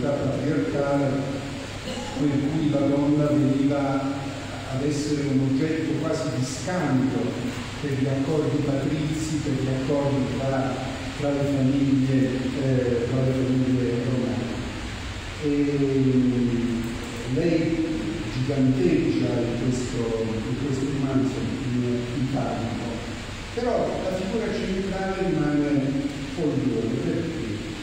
società patriarcale per cui la donna veniva ad essere un oggetto quasi di scambio per gli accordi patrizi, per gli accordi tra le famiglie romane. Lei giganteggia in questo romanzo in Farmaco, però la figura centrale rimane Pollione. Perché?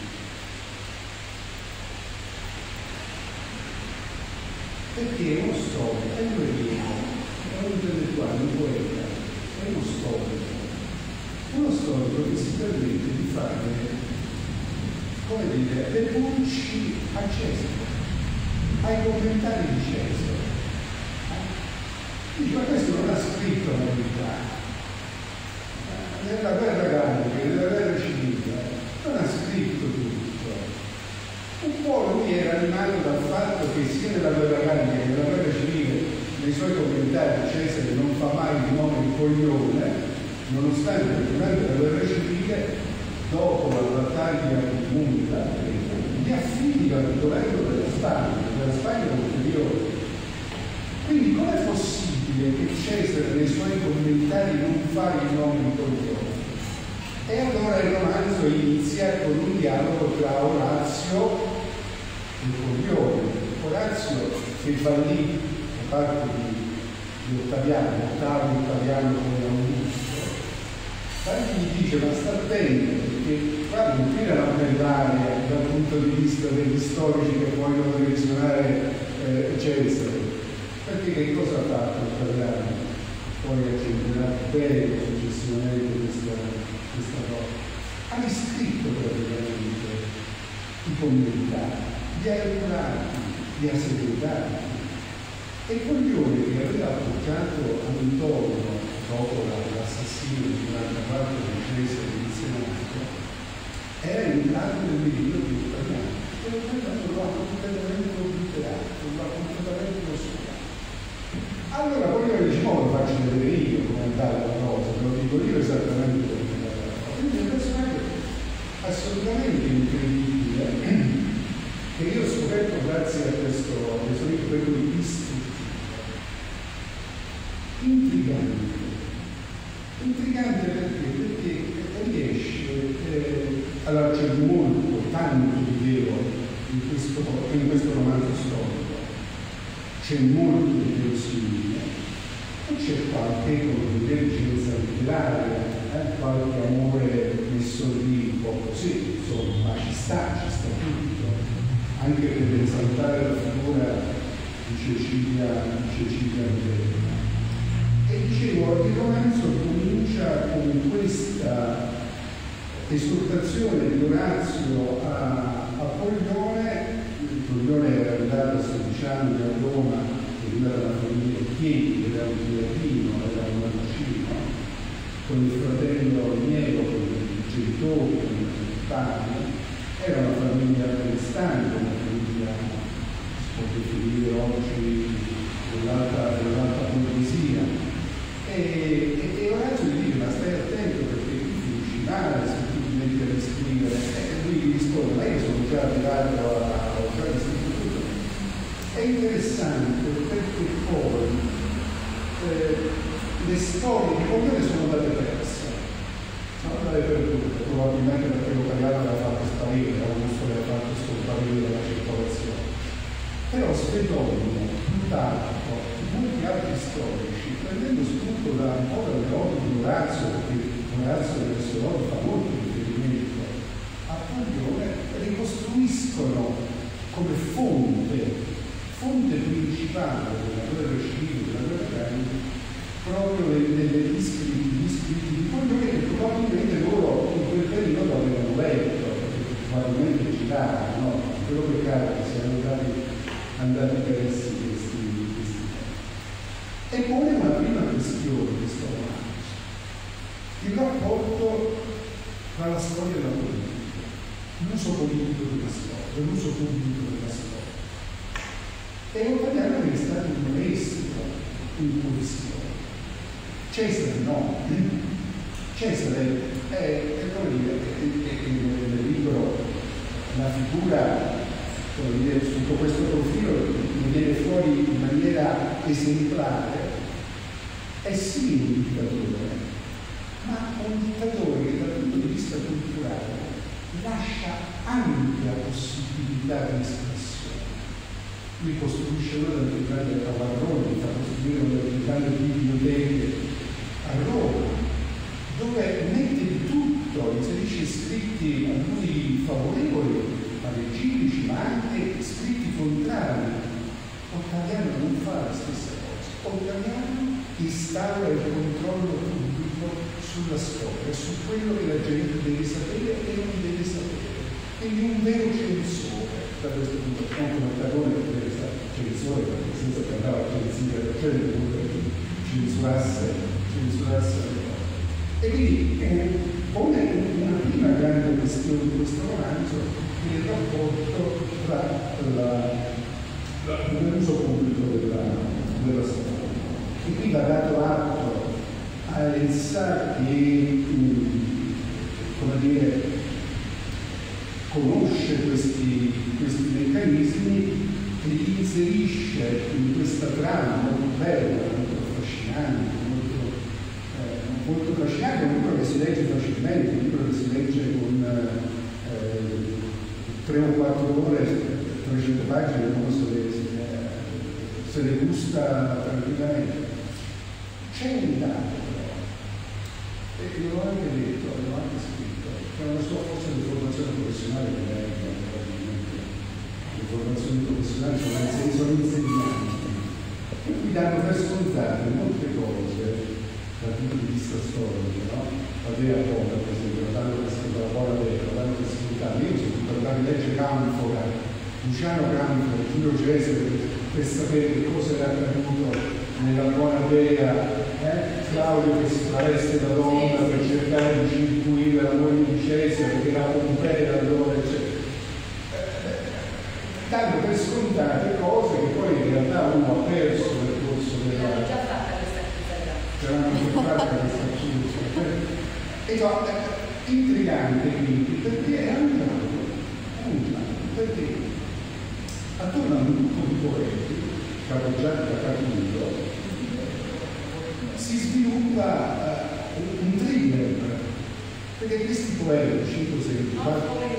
Perché è uno storico, è un erudito, è un intellettuale, un poeta, è uno storico che si permette di fare, come dire, le pulci a Cesare, ai commentari di Cesare. Dice, ma questo non ha scritto la verità. Nella guerra gallica, nella guerra civile, non ha scritto tutto. Un po' lui era animato dal fatto che sia nella guerra gallica che nella guerra civile, nei suoi commentari Cesare non fa mai il nome di Pollione, nonostante durante la guerra civile, dopo la battaglia di Munta, gli affida il governo della Spagna ulteriore. Quindi com'è possibile che Cesare nei suoi commentari non fa il nome di Pollione? E allora il romanzo inizia con un dialogo tra Orazio e Pollione. Orazio che fallì da parte di Ottaviano, Ottaviano come Augusto, gli dice, ma sta attento, perché qua non qui era un'area dal punto di vista degli storici che vogliono revisionare Cesare, perché che cosa ha fatto Ottaviano? Poi ha generato bene successivamente questa cosa. Ha riscritto praticamente i commentari, li ha elaborati, li ha segretati. E Pollione, che aveva appoggiato Antonio dopo l'assassinio di 44 di Cesare in Senato, era entrato nel periodo di Ottaviano, e Ottaviano lo ha completamente obliterato, lo ha completamente oscurato. Allora Pollione dice, lo faccio vedere io come andare la cosa, te lo dico io esattamente come andare la cosa. Quindi è un personaggio assolutamente incredibile, che io ho scoperto grazie a questo libro, per cui intrigante perché riesce, allora c'è tanto di vero in questo romanzo storico, c'è molto di verosimile e c'è qualche convergenza letteraria, qualche amore messo lì un po' così, insomma, ma ci sta tutto, anche per esaltare la figura di Cecilia Verna. E dicevo, il romanzo comincia con questa esortazione di Orazio a Pollione. Pollione era arrivato a 16 anni a Roma, veniva dalla famiglia Chieti, era un latino, era un mancino, con il fratello Niero, con i genitori, con il padre. Era una famiglia benestante, una famiglia, si può definire oggi, dell'alta borghesia. E Orazio gli dice, ma stai attento perché qui finisci male se tu ti metti a scrivere. E lui gli risponde, ma io sono già arrivato a fare istituto. È interessante perché poi le storie di Pollione sono andate perse, sono andate perdute, probabilmente perché l'Ottaviano l'ha fatto sparire, Augusto l'ha fatto scomparire dalla circolazione. Però Svedolino, Plutarco, molti altri storici, prendendo spunto da un po' dalle opere di Orazio, perché Orazio nel suo opere fa molto riferimento a Pollione, ricostruiscono come fonte principale della guerra civile, della guerra gallica, proprio degli scritti di Pollione che probabilmente loro in quel periodo avevano letto, perché probabilmente giravano, no? Quello che cade che siano andati persi questi. E pone una prima questione questo romanzo, il rapporto tra la storia e la politica, l'uso politico della storia, l'uso pubblico della storia. E Ottaviano è stato un maestro in poesia. Cesare no. Cesare è come dire, nel libro la figura sotto questo profilo mi viene fuori in maniera esemplare, è sì un dittatore, ma un dittatore che dal punto di vista culturale lascia ampia possibilità di espressione. Lui costruisce una delle più grandi cavarroni, fa costruire una delle più grandi biblioteche a Roma, dove mette di tutto, inserisce scritti a lui favorevoli, panegirici, ma anche scritti contrari. Ottaviano non fa la stessa cosa. Ottaviano instaura il controllo pubblico sulla storia, su quello che la gente deve sapere e non deve sapere. Quindi un vero censore, da questo punto di vista, un commentatore che deve essere censore, perché senza che andava a censire la gente, censurasse le cose. E quindi pone una prima grande questione di questo romanzo, il rapporto tra l'uso pubblico della storia. E qui va dato atto a Elsa che, come dire, conosce questi meccanismi e li inserisce in questa trama molto bella, molto affascinante, molto affascinante, un libro che si legge facilmente, un libro che si legge con 3 o 4 ore, 300 pagine, uno se le gusta tranquillamente. C'è un dato però, e l'ho anche detto, l'ho anche scritto, che è una sua forza di formazione professionale che lei probabilmente le formazioni professionali sono insegnanti, che mi danno per scontate molte cose dal punto di vista storico, no? La Dea Pola, per esempio, la danno per scontare, la Pola Dea, la danno per scontare. Io sono per dare legge Canfora, Luciano Canfora, Giulio Cesare, per sapere che cosa era accaduto nella buona Dea, Claudio che si traveste da donna per cercare di circuire la moglie di Cesare, che era Pompea allora, eccetera. Danno per scontate cose che poi in realtà uno ha perso nel corso della... c'erano fatta questa accusa. Intrigante quindi, perché è anche perché attorno a un gruppo di poeti capeggiati da Catulo si sviluppa un thriller, perché questi poeti 5 secoli fa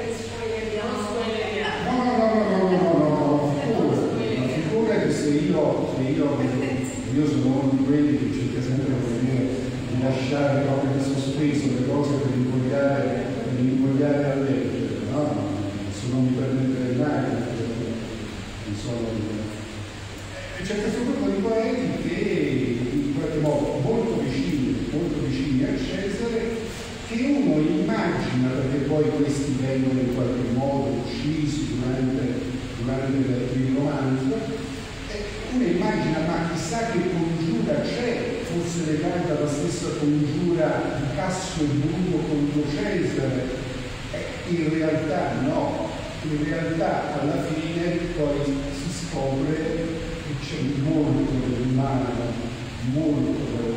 figura che se io sono uno di quelli che cerca sempre di lasciare proprio in sospeso le cose per invogliare a leggere, no? Se non mi permettere mai, non sono... C'è questo gruppo di poeti che in qualche modo molto vicini a Cesare, che uno immagina, perché poi questi vengono in qualche modo uccisi durante il romanzo, uno immagina, ma chissà che congiura c'è, forse legata alla stessa congiura di Cassio e Bruno contro Cesare. In realtà no, in realtà alla fine poi si scopre che c'è molto dell'umano, molto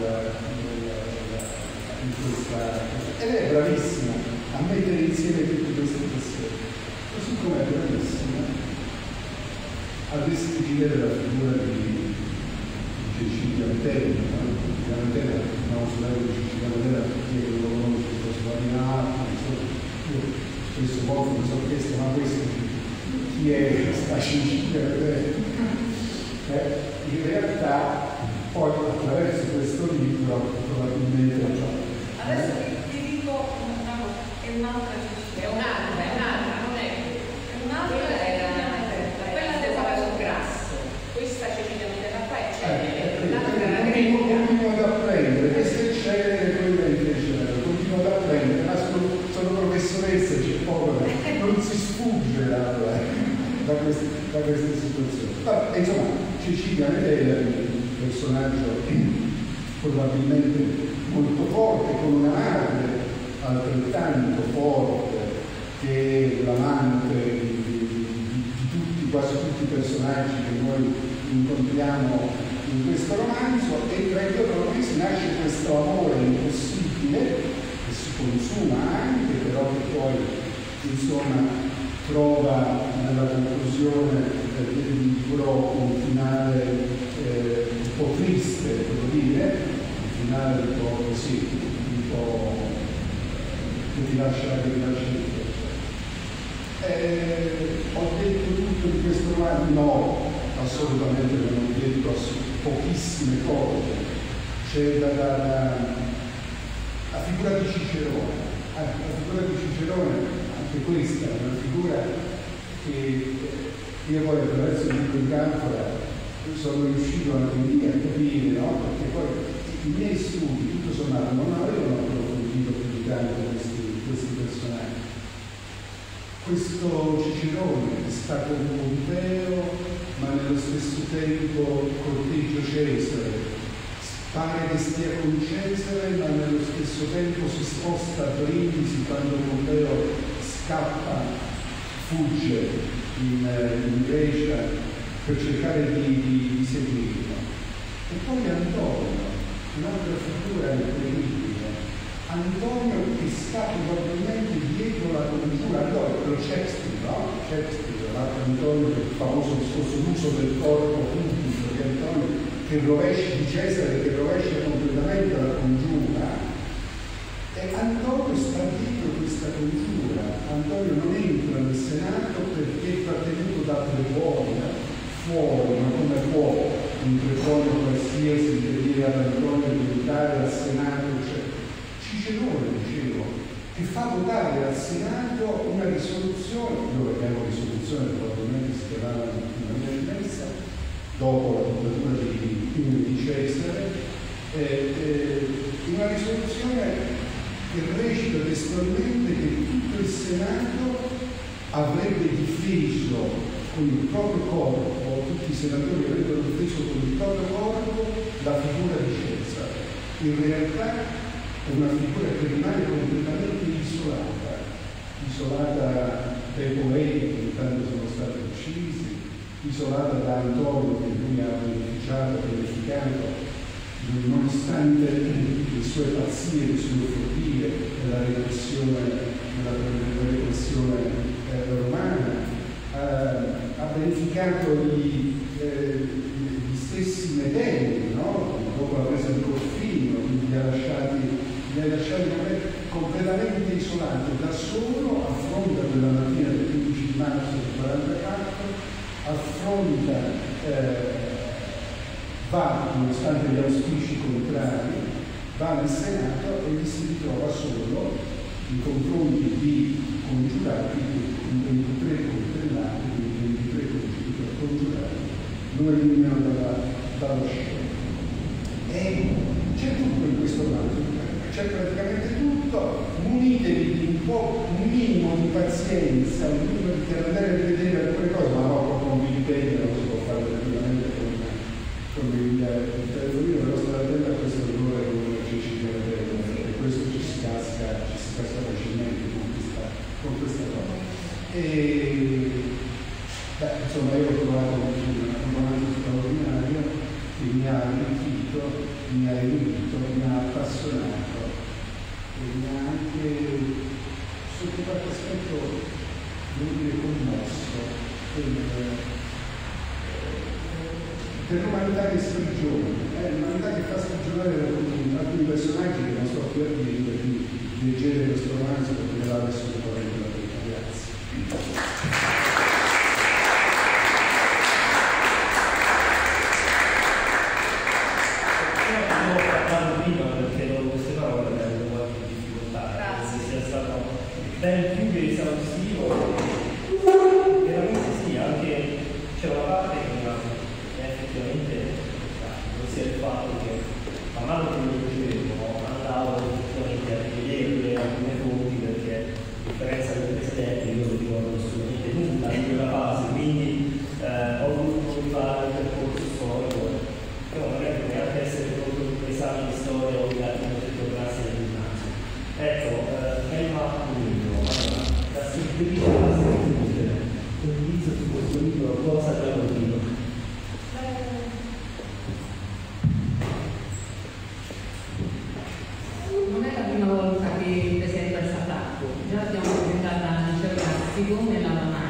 in questa... ed è bravissima a mettere insieme tutte queste questioni, così come è bravissima a descrivere la figura di Cecilia Metella, Cecilia Metella, no, sorella di Cecilia Metella, chi è che lo conosce, questo io spesso volte mi sono chiesto, ma questo chi è questa Cecilia Metella? In realtà poi attraverso questo libro probabilmente adesso ti dico è un'altra Cecilia, è un'altra, non è un'altra, quella del Palazzo Grasso, questa Cecilia Metella qua è Cecilia, continuo ad apprendere, questa è Cecilia, quella invece continuo ad apprendere, ma sono professoressa, c'è poco, non si sfugge da queste situazioni. Vabbè, insomma, Cecilia Metella, un personaggio probabilmente molto forte, con una madre altrettanto forte che l'amante di quasi tutti i personaggi che noi incontriamo in questo romanzo, e tra i due protagonisti nasce questo amore impossibile che si consuma anche, però che poi insomma trova nella conclusione del libro un finale un po' triste, devo dire, un finale un po' così, un po' che ti lascia il ho detto tutto di questo romanzo? No, assolutamente non ho detto pochissime cose. C'è la figura di Cicerone. La figura di Cicerone, anche questa è una figura che io poi attraverso il libro di Canfora sono riuscito anche lì a capire, no? Perché poi i miei studi, tutto sommato, non avevano approfondito più di tanto questi personaggi. Questo Cicerone è stato un Pompeo, ma nello stesso tempo corteggio Cesare. Pare che stia con Cesare, ma nello stesso tempo si sposta a Brindisi quando Pompeo scappa, fugge in Grecia per cercare di seguirlo. E poi Antonio, un'altra figura incredibile. Antonio che sta probabilmente dietro la congiura, Antonio, lo Shakespeare, no? Shakespeare, l'altro Antonio, il famoso discorso l'uso del corpo pubblico di Antonio, che rovescia di Cesare, che rovescia completamente la congiura. E Antonio sta dietro questa congiura. Antonio non entra nel Senato perché è trattenuto da Preponio fuori, ma come può un Preponio qualsiasi che dire ad Antonio di votare al Senato? Cicerone, dicevo, che fa votare al Senato una risoluzione, dove abbiamo risoluzione probabilmente si chiamava in maniera diversa, dopo la dittatura di Cesare, una risoluzione che recita testualmente che tutto il Senato avrebbe difeso con il proprio corpo, tutti i senatori avrebbero difeso con il proprio corpo la figura di Cesare. In realtà è una figura che rimane completamente isolata dai poeti che intanto sono stati uccisi, isolata da Antonio che lui ha beneficiato, nonostante le sue pazzie, le sue fobie, nella repressione romana, ha beneficiato gli stessi Medei, no? Dopo la presa di Corfino, li ha lasciati completamente isolato, da solo, affronta quella mattina del 15 marzo del 44, affronta, va, nonostante gli auspici contrari, va nel Senato e gli si ritrova solo in confronti di congiurati, 23 coltellati, 23 congiurati, non eliminano dallo scena. E c'è tutto in questo romanzo, c'è praticamente tutto. Munitevi di un minimo di pazienza, un minimo di andare a vedere alcune cose, ma no, proprio un Wikipedia non si può fare tranquillamente con il telefonino, però state attenti a questo errore con Cecilia e questo ci si casca facilmente con questa cosa. Insomma, io ho trovato un romanzo straordinario che mi ha arricchito, mi ha erudito, mi ha appassionato e mi ha anche, sotto qualche aspetto, devo dire, commosso per l'umanità che sprigiona, l'umanità che fa sprigionare alcuni personaggi che non sto più a dire di leggere questo romanzo perché me l'ha messo un po' dentro la vita. Grazie. Ben più che esaustivo, veramente sì, anche c'è una parte che effettivamente non sia il fatto che man mano che lo leggevo andavo effettivamente a rivedere alcune fonti perché a differenza del precedente io non ricordo assolutamente nulla di quella fase, quindi ho dovuto rifare il percorso storico, però magari non neanche essere proprio un esame di storia o di altre classi del ginnasio. Ecco, Emma la sintetica condiviso su questo libro, cosa abbiamo detto? Non è la prima volta che presenta il Satacco, già abbiamo presentato al liceo classico nella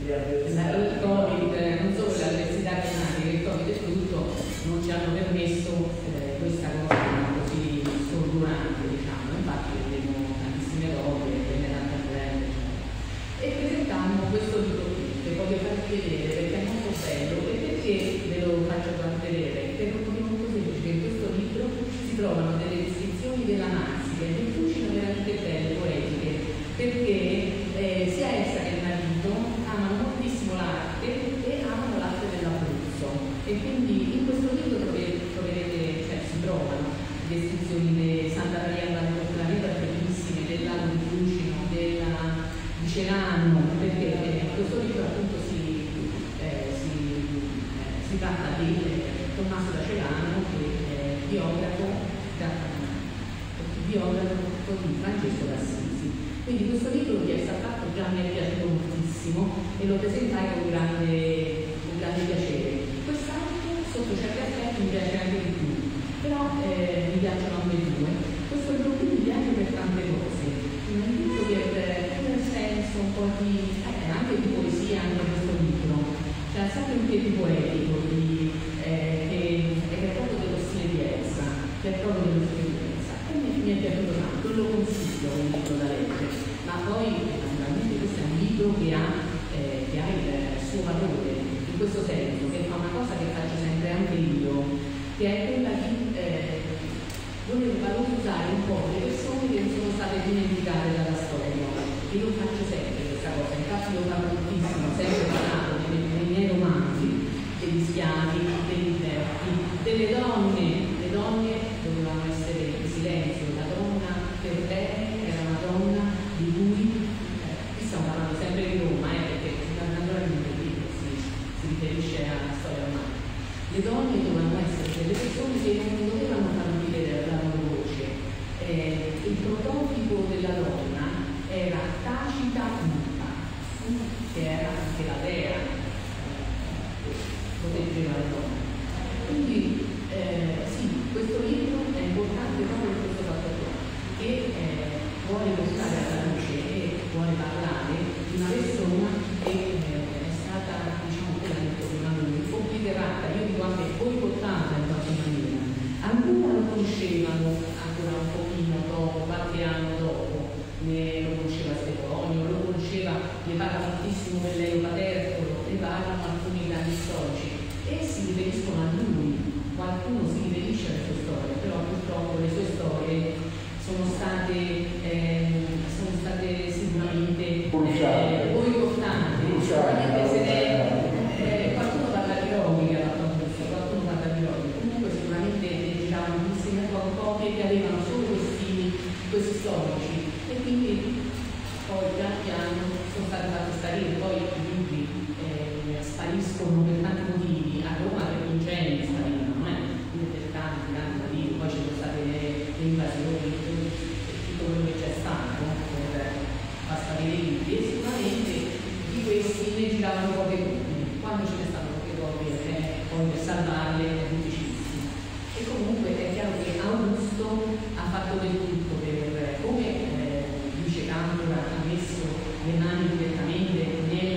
avversità. Il Covid, non solo le avversità climatiche, il Covid e tutto non ci hanno permesso questa cosa così sordurante, diciamo. Infatti vedremo tantissime cose, tante gente, e presentammo questo libro qui, che voglio farvi vedere perché è molto bello e perché ve lo faccio vedere, per un motivo molto semplice, che in questo libro si trovano delle descrizioni della Marsica e del Fucino veramente belle, poetiche, perché sia essa che il marito amano moltissimo l'arte e amano l'arte dell'Abruzzo, e quindi in questo libro troverete, cioè si trovano descrizioni di Santa Maria Valle Planeta bellissime, del lago di Fucino, di Celano, perché questo libro appunto si tratta di Tommaso da Celano, che è biografo di Francesco d'Assisi. Quindi questo libro che è stato fatto già mi è piaciuto moltissimo e lo presentai con grande piacere. Quest'altro sotto certi aspetti mi piace anche di più, però mi piacciono anche due. Questo libro qui mi piace per tante cose, innanzitutto per un senso un po' di anche di poesia, anche questo libro, c'è sempre un piede poetico che è proprio dello stile di Elsa, che è proprio dello stile di Elsa, e mi è piaciuto tanto, lo consiglio un libro da leggere, ma poi naturalmente questo è un libro che ha il suo valore, in questo senso, che fa una cosa che faccio sempre anche io, che è quella di voler valorizzare un po' le persone che sono state dimenticate dalla storia. Io lo faccio sempre questa cosa, infatti lo parlo moltissimo, sempre parlato nei miei romanzi, degli schiavi, dei liberti, delle donne. Le donne dovevano essere in silenzio, la donna per bene era una donna di cui, qui stiamo parlando sempre di Roma, perché naturalmente lì si riferisce alla storia romana. Le donne dovevano essere delle persone che non dovevano far dire la loro voce. Il prototipo della donna era Tacita Muta, che era anche la dea che proteggeva le donne. Quindi sì, questo libro è importante proprio per questo fatto qua, che vuole portare alla luce e vuole parlare di una persona che è stata, diciamo, quella che prima lui, obliterata, io dico anche boicottata in qualche maniera. Ancora lo conoscevano, ancora un pochino dopo, qualche anno dopo, lo conosceva Stefanio, lo conosceva, ne parla moltissimo per Leo Patercolo, ne parlano alcuni grandi storici e si riferiscono a lui. Qualcuno si riferisce alle sue storie, però purtroppo le sue storie sono state sicuramente boicottate, sicuramente se ne qualcuno parla di Romy che ha fatto questo, qualcuno parla di Romy, comunque sicuramente ne giravano tantissime copie che avevano solo questi storici, e quindi poi piano piano sono stati fatti sparire, poi i libri spariscono per tanti motivi, a Roma per incendi sparivano, per tanti motivi, poi ci sono state le invasioni, tutto quello che c'è stato per far sparire i libri, e sicuramente di questi ne giravano poche copie, quando ce ne stanno poche copie poi per salvarle è difficilissimo. E comunque è chiaro che Augusto ha fatto del tutto per, come dice Cantora, ha messo le mani direttamente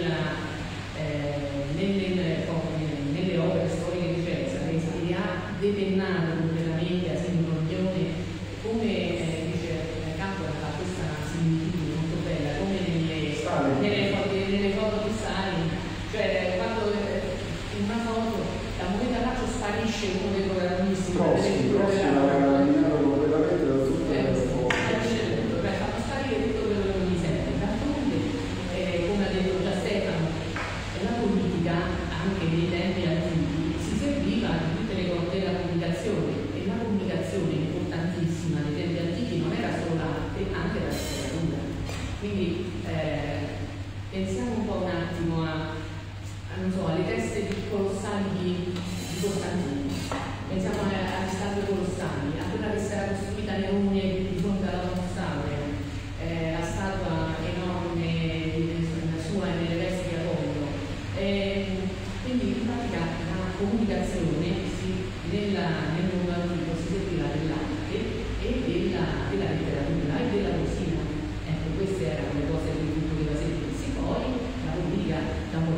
nelle opere storiche di Cesare, che ha depennato completamente a Semicordione, come dice Cantora, fa questa similitudine molto bella, come nelle foto di Stalin, cioè quando in una foto da un momento all'altro sparisce uno dei protagonisti, fanno sparire tutto quello che non gli serve. D'altronde, come ha detto già Stefano, la politica anche nei tempi antichi si serviva di tutte le cose della comunicazione, e la comunicazione importantissima nei tempi antichi non era solo l'arte, anche la letteratura. Quindi pensiamo un po' un attimo alle teste colossali di Costantino, pensiamo alle statue colossali, a quella che si era costruita a Nerone di fronte alla Montsaure, la statua enorme sua nelle vesti di Apollo. Quindi in pratica la comunicazione nel mondo antico si serviva dell'arte e della letteratura e della poesia. Ecco, queste erano le cose di cui poteva servirsi. Poi la politica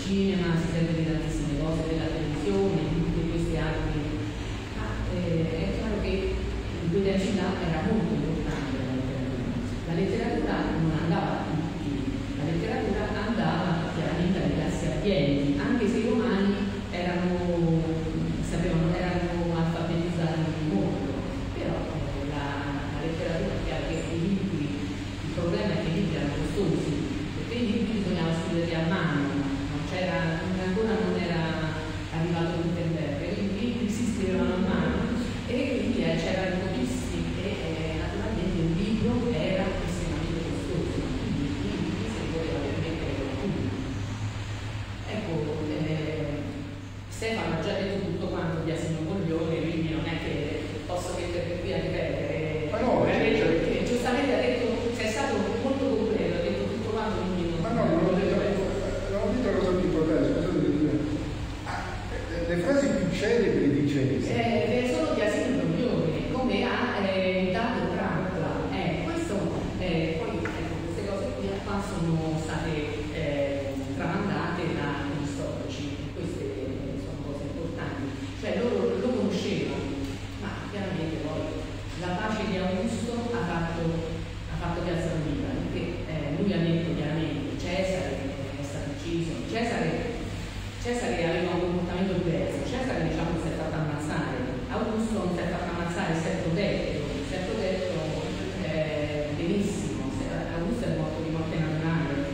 cinema si sente di tantissime cose, della televisione, di tutte queste altre, ma è chiaro che l'università era molto importante la letteratura non andava a tutti, la letteratura andava chiaramente alle classi abbienti, anche se i romani erano alfabetizzati molto, però la letteratura è chiaro che i libri, il problema è che i libri erano costosi, perché i libri bisognava scriverli a mano, ancora non era arrivato Gutenberg, quindi i libri si scrivevano a mano e quindi c'erano pochissimi e naturalmente un libro era estremamente costoso, quindi i libri si poteva permettere qualcuno. Ecco, Stefano ha già detto tutto quanto di Asino Coglione, quindi non è che posso mettermi qui a ripetere. Ma no, perché giustamente ha detto, sei stato molto completo, ha detto tutto quanto, quindi non. Ma no, non ho detto una cosa più importante, scusate di dire. Le frasi più celebri di Cesare sono di Asino Coglione, come ha dato Trappola. Questo, poi queste cose qui qua sono state tramandate dagli storici, queste sono cose importanti, cioè loro lo conoscevano, ma chiaramente poi la pace di Augusto ha fatto Piazza Unita, perché lui ha detto chiaramente Cesare è stato ucciso, Cesare aveva un comportamento diverso, Cesare diciamo si è fatto ammazzare, Augusto non si è fatto ammazzare, si è protetto benissimo, Augusto è morto di morte naturale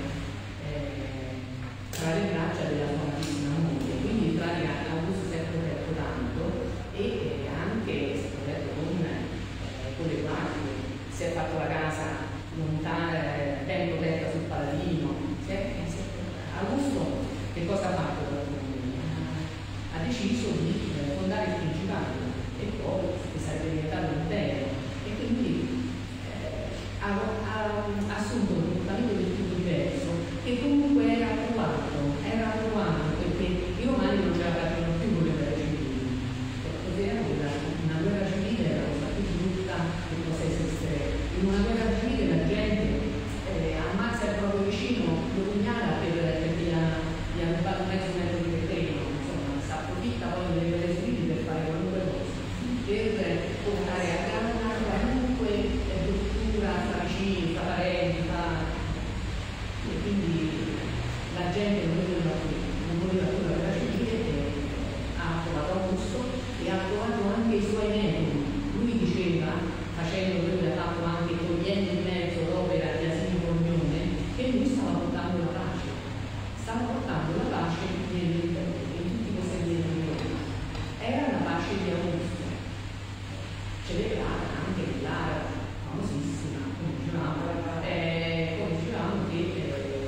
tra le braccia della sua amatissima moglie, quindi in pratica Augusto si è protetto tanto e anche si è protetto con le guardie, si è fatto la casa lontana, ben protetta sul Paladino, Augusto che cosa ha fatto? Ha deciso di fondare il Principato e poi sarebbe diventato un impero e quindi ha assunto un comportamento del tutto diverso che comunque era approvato perché i romani non ce la facevano più con le guerre civili, cos'era una guerra civile era la cosa più brutta che possa esistere. In una guerra civile la gente ammazza il proprio vicino, lo pugnala perché gli ha rubato mezzo metro di terreno, insomma si approfitta poi delle guerre civili per fare qualunque cosa, per portare a casa qualunque bruttura tra vicini, tra parenti, e quindi la gente non voleva più la guerra civile e ha approvato Augusto e ha approvato anche i suoi metodi. Lui diceva, facendo quello che ha fatto anche togliendo in mezzo l'opera di Asino Coglione, che lui stava portando la pace in tutti i posti di Roma. Era la pace di Augusto, celebrata anche nell'area famosissima, come dicevamo che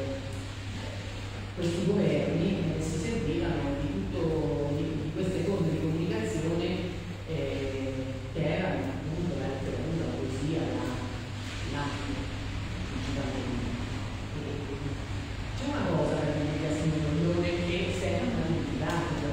questi governi si servivano di queste forme di comunicazione che erano appunto la letteratura, la poesia, l'arte principalmente. C'è una cosa per dire a Asino Coglione che sembra dimenticato,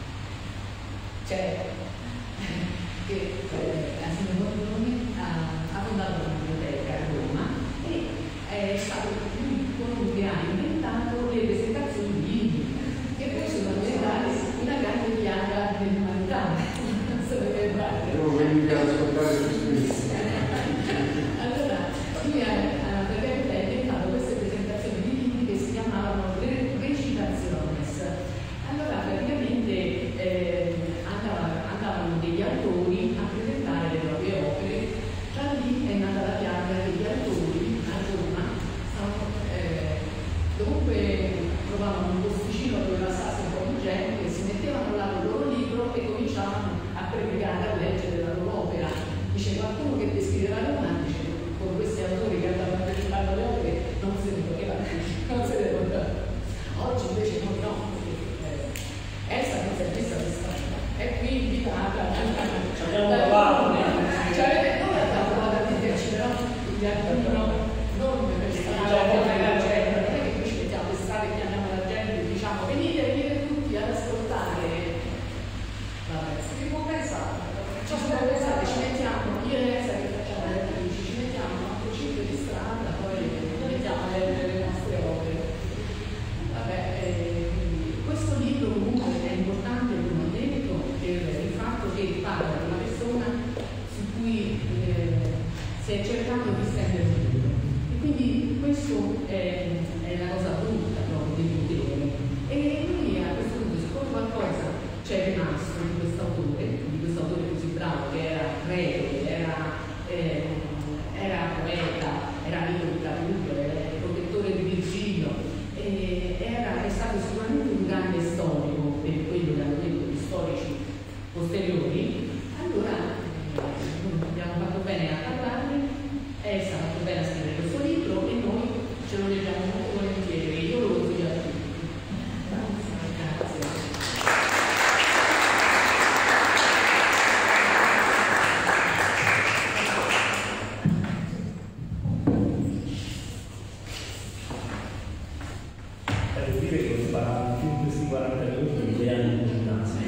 cioè che Asino Coglione ha fondato una biblioteca a Roma e è stato colui che ha inventato le presentazioni di libri che poi sono diventate una grande piaga dell'umanità. Non so perché devo venire ad ascoltare questo. Allora, lui ha inventato queste presentazioni di libri che si chiamavano recitaciones. Allora, praticamente andavano degli autori a presentare le proprie opere. Da lì è nata la piaga degli autori a Roma. Dovunque trovavano un posticino dove passasse un po' di gente, si mettevano là il loro libro e cominciavano a predicare, a leggere la loro opera. Dice qualcuno che descriveva Roma, dice con questi autori che andavano a presentare le opere non se ne poteva più, non se ne poteva. Oggi invece no, Elsa non si è vista questa, è qui invitata. Ci abbiamo provato. Non abbiamo provato a dirci, però gli altri non per strada la gente, non è che qui ci mettiamo per strada e chiamiamo la gente e diciamo venite tutti ad ascoltare. Vabbè, si può pensare, ci mettiamo, io e Elsa che facciamo posteriori, allora abbiamo fatto bene a parlarne, Elsa ha fatto bene a scrivere questo libro e noi ce lo leggiamo molto volentieri, io lo consiglio a tutti. Grazie. Devo dire che ho imparato più in questi 40 minuti di 2 anni di ginnasio.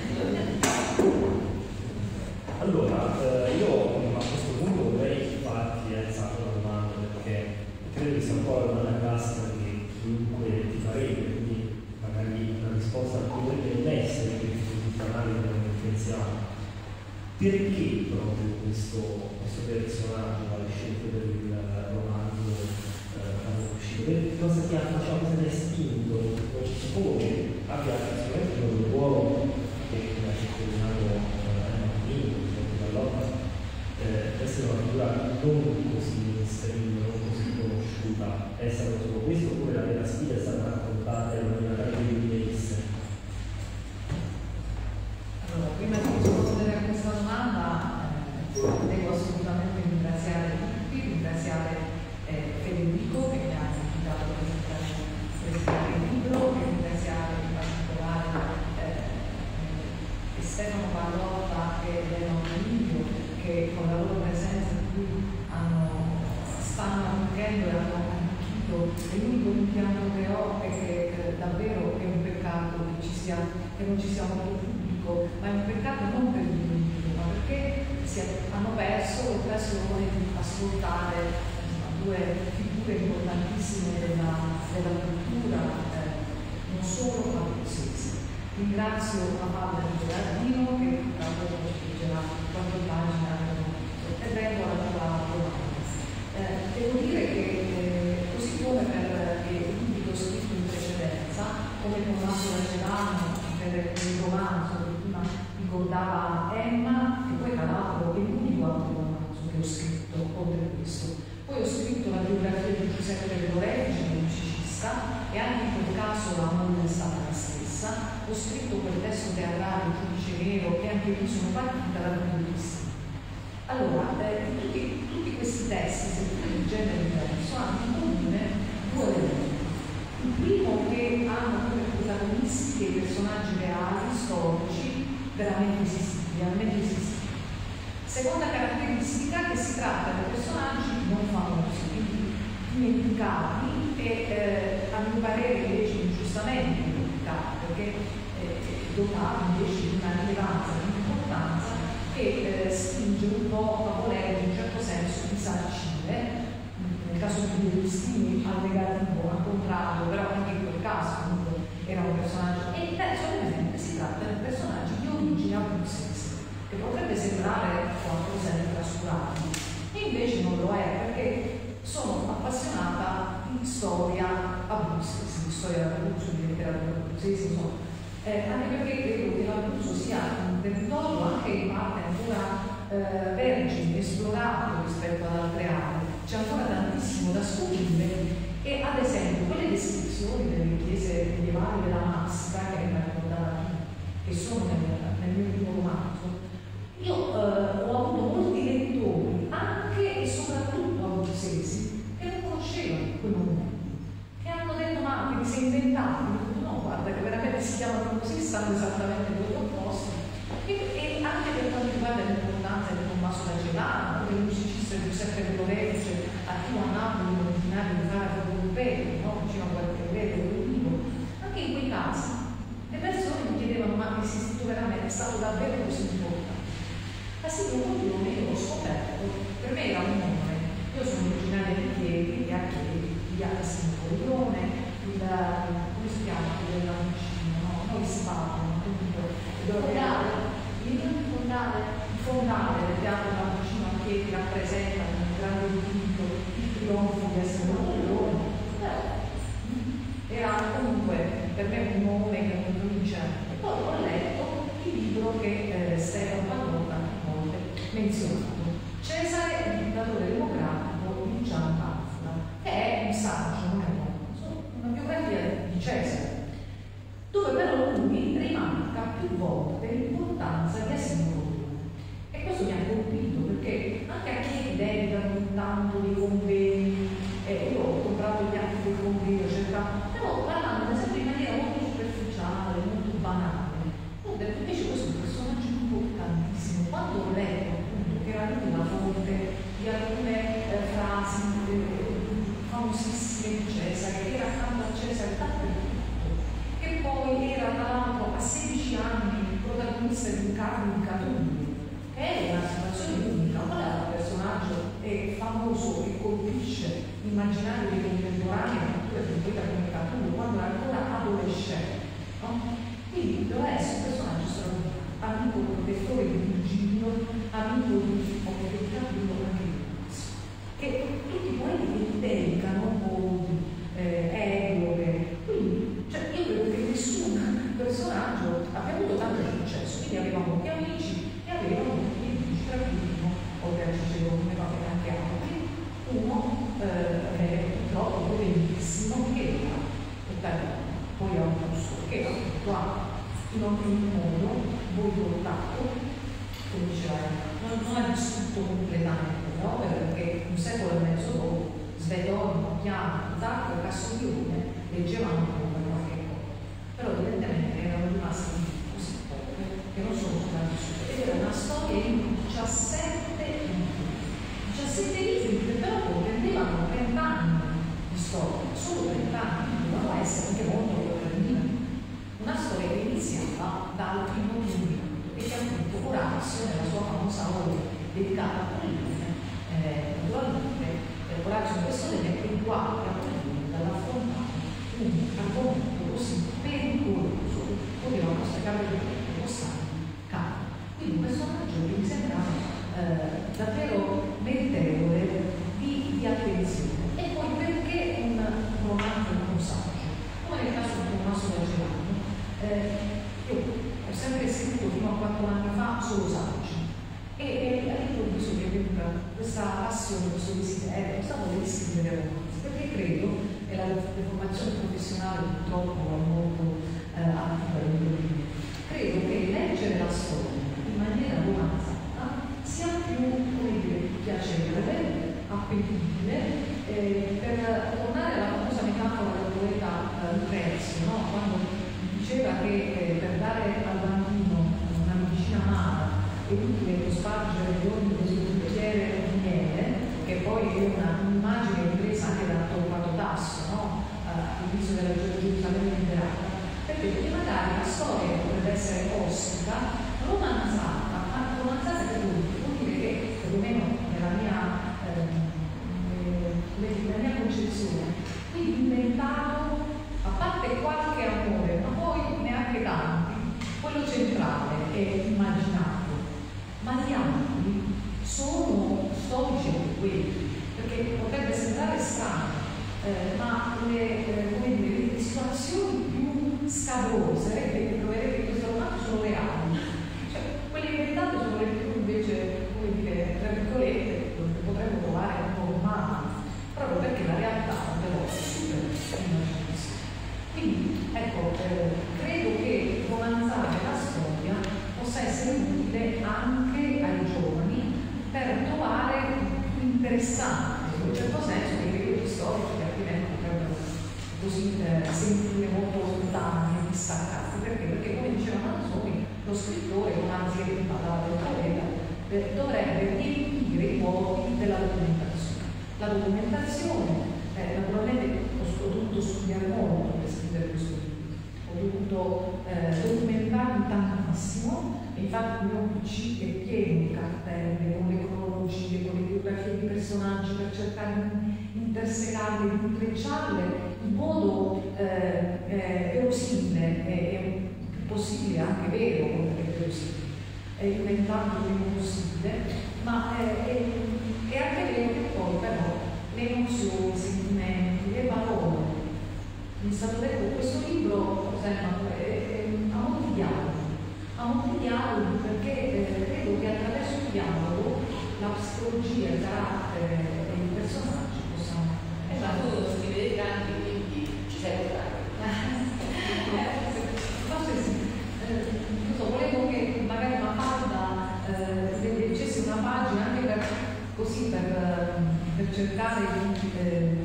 Allora, io a questo punto vorrei farti una domanda, perché credo che sia un po' la domanda classica che chiunque ti farebbe, quindi magari una risposta potrebbe non essere così banale come pensiamo. Perché proprio questo personaggio alle scelte del romanzo uscito? Cosa ti ha spinto? Non ci suppongo che abbia sicuramente un ruolo che ha circondato essere una figura non così misteriosa, non così conosciuta, è stato solo questo, oppure la vera sfida è stata raccontata in una categoria. Allora, prima di rispondere a questa domanda devo assolutamente ringraziare tutti, ringraziare Federico che mi ha invitato a presentare il libro, e ringraziare in particolare Stefano Pallotta e Leonardo Livio, che con la loro presenza qui stanno arricchendo e hanno arricchito. E l'unico rimpianto che ho è che davvero è un peccato che non ci sia molto pubblico, ma è un peccato non per il libro, ma perché hanno perso l'occasione di ascoltare due figure importantissime della cultura, non solo abruzzese. Ringrazio la Paola di Gerardino che leggerà qualche pagina e vengo alla tua domanda. Devo dire che così come per il libro scritto in precedenza, come Tommaso Lacerano per il romanzo che prima ricordava Emma, che poi tra l'altro è l'unico altro romanzo che ho scritto oltre questo. Poi ho scritto la biografia di Giuseppe Loreggi, un musicista, e anche in quel caso la moglie è stata la stessa. Ho scritto quel testo teatrale Giudice Nero, che anche lì sono partita da bellissimo. Allora, tutti questi testi, seppur di genere diverso, hanno in comune due elementi. Il primo, che hanno come protagonisti dei personaggi reali, storici, veramente esistiti, realmente esistiti. Seconda caratteristica, che si tratta di personaggi non famosi, quindi dimenticati e a mio parere invece ingiustamente dimenticati, perché dotati invece di una rilevanza, di un'importanza che spinge un po' a voler in un certo senso risarcire, nel caso di Berlusconi al negativo, al contrario, però anche in quel caso comunque era un personaggio. E il terzo elemento, si tratta di personaggi di origine abruzzese, che potrebbe sembrare qualcosa di trascurato, e invece non lo è, perché sono appassionata di storia abruzzese, di storia d'Abruzzo, di letteratura abruzzese, insomma. Anche perché credo che l'Abruzzo sia un territorio anche in parte ancora vergine, esplorato rispetto ad altre aree. C'è ancora tantissimo da scoprire e ad esempio quelle descrizioni delle chiese medievali della Massica che mi ricordava che sono nel mio primo romanzo, io ho avuto molti lettori, anche e soprattutto abruzzesi, che non conoscevano quei monumenti, che hanno detto ma che li sei inventato? No, guarda che veramente si chiamano così, stanno esattamente dove opposti. E anche per quanto riguarda l'importanza di Tommaso Lacerano, del musicista Giuseppe Loreggi, a cui a Napoli è originario di fare Pompeo, no? Vicino a Guardiarello, anche in quei casi le persone mi chiedevano ma esistito veramente, è stato davvero così importante. Ma sì, io l'ho scoperto, per me era un nome. Io sono originaria di Chieti, e a Chieti, di Assimo Polione, come si chiama? Della vicino, no? Noi si parlano, il fondale del teatro da vicino a Chieti rappresenta con un grande dipinto il trionfo di Assimo Polione. Era comunque per me un nome che non convincente. Poi ho letto il libro che Stefano Pallotta menzionato, Cesare, il dittatore democratico di Gian Pazza, che è un saggio, non è una biografia di Cesare, dove però lui rimarca più volte l'importanza di Assimo Cesare dappertutto, che poi era tra l'altro a 16 anni protagonista di un carro di Catullio, che è una situazione unica. Qual è il personaggio famoso che colpisce l'immaginario dei contemporanei addirittura interpreta come Catullio quando era ancora adolescente, no? Quindi doveva essere un personaggio straordinario, amico protettore di Virgilio, amico di Filippo, che è Catullio anche di Marzio, che tutti quelli che dedicano quindi cioè, io credo che nessun personaggio abbia avuto tanto successo, quindi avevamo molti amici e avevano molti nemici, tra cui uno, oltre a Cicero, come va bene anche altri, uno purtroppo potentissimo che era Ottaviano, poi ha un giusto, che era in ogni modo boicottato, come diceva, non ha distrutto completamente l'opera, perché un secolo e mezzo dopo Svedolino, Piano, Zacco e Castiglione leggevano ancora qualche cosa, però evidentemente erano rimasti così poche che non sono sopravvissuti. Ed era una storia in 17 libri che però comprendevano 30 anni di storia, solo 30 anni, dovevano essere anche molto operative. Una storia che iniziava dal primo movimento e che appunto Orazio nella sua famosa opera dedicata a Polline, naturalmente Orazio in questo tempo in quale Apolline dall'affrontare un argomento così pericoloso poteva costare caro. Quindi un personaggio che mi sembrava davvero meritevole di attenzione. E poi perché un romanzo non saggio? Come nel caso di Tommaso da Celano, io ho sempre scritto fino a 4 anni fa solo saggi. E all'improvviso mi è venuta questa passione, questo desiderio, questa voglia di scrivere romanzi, perché credo, e la formazione professionale purtroppo è molto attiva nel mio libro, credo che leggere la storia in maniera romanzata sia più, come dire, piacevole, appetibile, per tornare alla famosa metafora del poeta Lucrezio, no? Quando diceva che per dare al bambino una medicina amara è utile spargere ogni così un bicchiere di miele, che poi è un'immagine ripresa anche da Torquato Tasso, no? All'inizio della Gerusalemme liberata, perché magari la storia potrebbe essere ostica, romanzata che vuol dire che, perlomeno nella mia concezione, quindi inventato, a parte qualche amore, ma poi neanche tanti, quello centrale è immaginato. Ma gli altri sono storici anche quelli, perché potrebbe sembrare strano, ma le situazioni più scabrose che troverete in questo romanzo sono reali, cioè quelle inventate sono le più invece, come dire, tra virgolette, potremmo trovare un po' umane, proprio perché la realtà però è super immaginazione. Quindi ecco, credo che romanzare la storia possa essere utile anche ai giovani per trovare più interessante, in un certo senso, dei periodi storici che altrimenti potrebbero così sentire molto lontani e distaccati. Perché come diceva Manzoni, lo scrittore, come anzi parlava del poeta, dovrebbe riempire i vuoti della documentazione. La documentazione, naturalmente ho dovuto studiare molto per scrivere questo libro, ho dovuto documentarmi tantissimo. Infatti il mio PC è pieno di cartelle con le cronologie, con le biografie di personaggi per cercare di intersecarle, di intrecciarle in modo verosimile e possibile anche vero, oltre che verosimile, inventando il meno possibile, ma è anche vero che poi però le emozioni, i sentimenti, le parole. Mi è stato detto che questo libro ha molti dialoghi perché credo che attraverso il dialogo la psicologia, il carattere e i personaggi possano. Esatto, tu scrivi dei grandi, quindi ci sei portato. Forse sì. Volevo che magari Mafalda leggesse una pagina anche per cercare di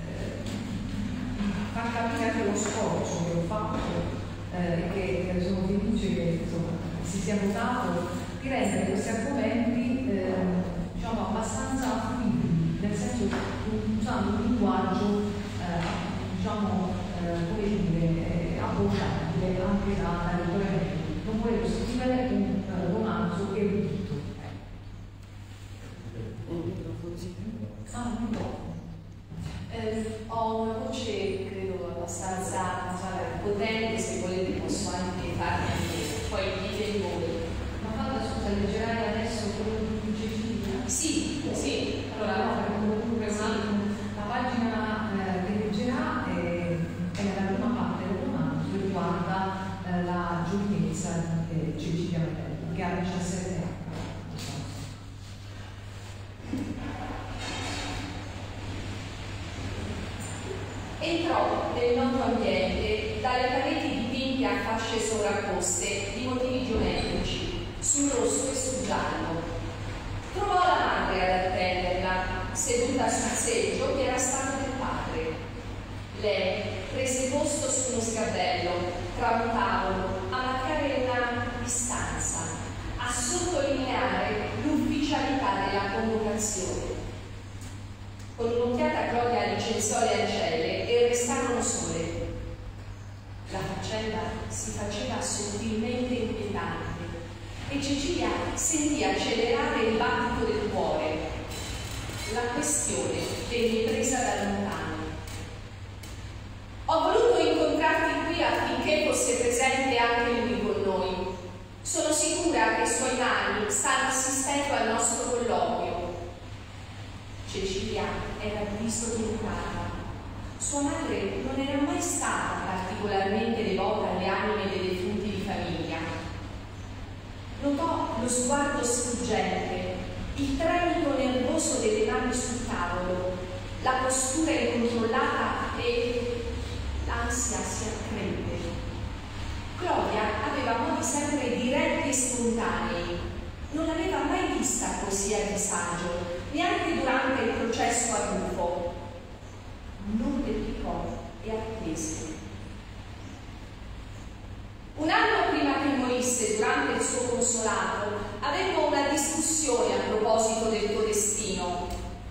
far capire anche lo sforzo che ho fatto e che sono felice che si sia votato di rendere questi argomenti diciamo abbastanza fluidi, nel senso usando un linguaggio diciamo come dire, abbordabile anche da lettori. Non volevo scrivere un romanzo erudito. Ho una voce, credo, abbastanza potente, se volete posso anche farmi anche, poi dite voi. Ma Paola, scusa, leggerai adesso quello di Cecilia? Sì, sì. Allora, no, perché comunque la pagina che leggerà è la prima parte del romanzo che riguarda la giovinezza di Cecilia Metello, che ha 17 anni. Entrò nel noto ambiente dalle pareti dipinte a fasce sovrapposte di motivi geometrici, sul rosso e sul giallo. Trovò la madre ad attenderla, seduta sul seggio che era stato del padre. Lei prese posto su uno sgabello, tra un tavolo, a marcare una distanza, a sottolineare l'ufficialità della convocazione. Con un'occhiata Claudia licenziò le ancelle e restarono sole. La faccenda si faceva sottilmente inquietante e Cecilia sentì accelerare il battito del cuore. La questione venne presa da lontano. Ho voluto incontrarti qui affinché fosse presente anche lui con noi. Sono sicura che i suoi mani stanno assistendo al nostro colloquio. Cecilia era disorientata. Sua madre non era mai stata particolarmente devota alle anime dei defunti di famiglia. Notò lo sguardo sfuggente, il tremito nervoso delle mani sul tavolo, la postura incontrollata e l'ansia si accrebbe. Claudia aveva modi sempre diretti e spontanei. Non l'aveva mai vista così a disagio, neanche durante il processo a Rufo. Non replicò e attese. Un anno prima che morisse, durante il suo consolato, avemmo una discussione a proposito del tuo destino.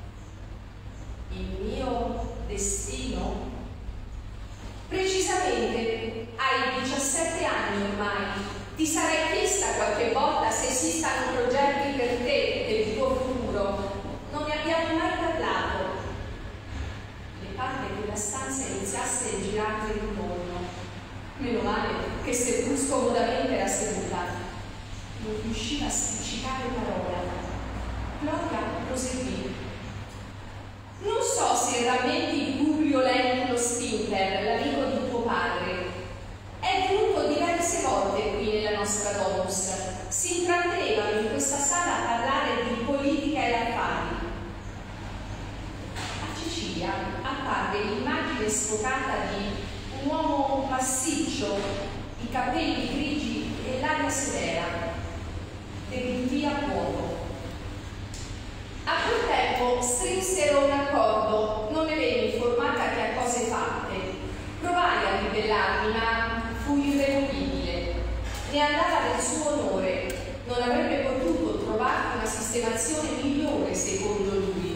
Il mio destino? Precisamente, hai 17 anni ormai. Ti sarai chiesta qualche volta se esistano progetti per te, per il tuo futuro. Non ne abbiamo mai parlato. Le parve che la stanza iniziasse a girare intorno. Meno male che seppur scomodamente era seduta, non riusciva a spiccicare parola. Claudia proseguì. Non so se rammenti Publio Lentulus Spinter, l'amico di tuo padre. È venuto diverse volte qui nella nostra domus. Si intrattenevano in questa sala a parlare di politica e affari. A Cecilia apparve l'immagine sfocata di un uomo massiccio, i capelli grigi e l'aria severa. Deglutì a vuoto. A quel tempo strinsero un accordo, non ne venni informata che a cose fatte. Provai a ribellarmi, ma fu irremovibile. Ne andava del suo onore, non avrebbe potuto trovare una sistemazione migliore secondo lui.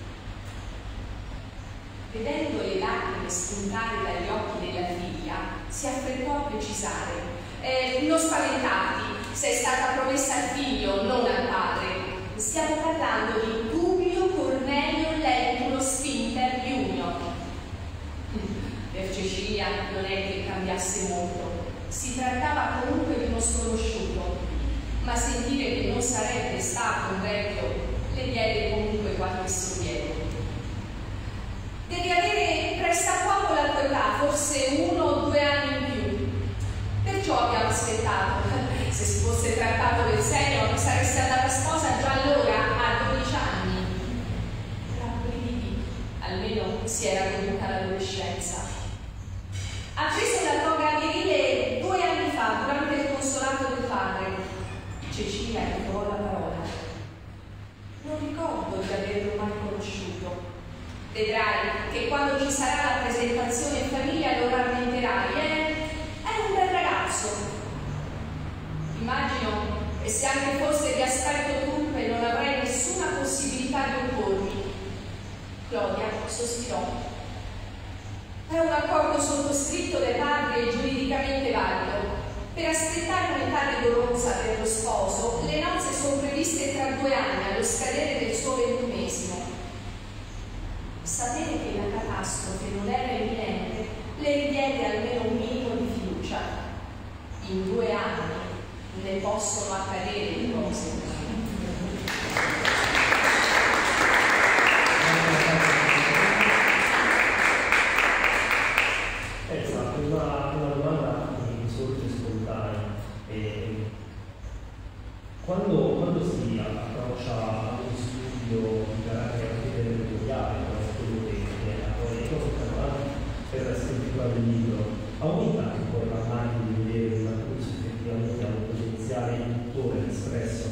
Vedendo le lacrime spuntare dagli occhi della figlia, si affrettò a precisare: non spaventarti, sei stata promessa al figlio, non al padre. Stiamo parlando di Publio Cornelio Lentulus Spinter Junior. Per Cecilia non è che cambiasse molto, si trattava comunque di uno sconosciuto, ma sentire che non sarebbe stato un vecchio le diede comunque qualche sollievo. Devi avere pressapoco la tua età, forse 1 o 2 anni in più. Perciò abbiamo aspettato. Se si fosse trattato del serio, saresti andata a sposa già allora, a 12 anni. Rabbrividì, almeno si era goduta l'adolescenza. Ha preso la toga virile 2 anni fa, durante il consolato del padre. Cecilia ritrovò la parola. Non ricordo di averlo mai conosciuto. Vedrai che quando ci sarà la presentazione in famiglia lo rammenterai. È un bel ragazzo. Immagino che se anche fosse di aspetto turpe non avrei nessuna possibilità di oppormi. Claudia sospirò. È un accordo sottoscritto dai padri e giuridicamente valido. Per aspettare un'età rigorosa per lo sposo, le nozze sono previste tra 2 anni, allo scadere del suo 21esimo. Sapere che la catastrofe non era imminente le richiede almeno un minimo di fiducia. In 2 anni ne possono accadere di cose. Esatto, una domanda che mi sorge spontanea. Quando si approccia a uno studio di carattere anche territoriale, come quello che è poi per strutturare il libro, aumenta anche poi la macchina di vedere una cosa effettivamente ha un potenziale induttore espresso?